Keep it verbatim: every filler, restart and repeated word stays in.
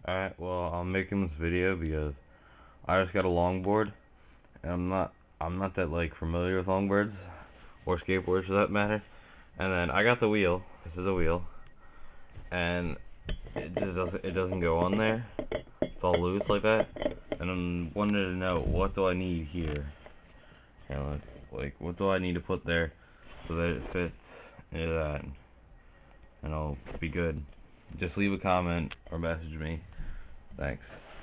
Alright, well, I'm making this video because I just got a longboard, and I'm not I'm not that like familiar with longboards or skateboards for that matter. And then I got the wheel. This is a wheel, and it just doesn't it doesn't go on there. It's all loose like that. And I wanted to know, what do I need here? You know, like, like what do I need to put there so that it fits into that, and I'll be good. Just leave a comment or message me. Thanks.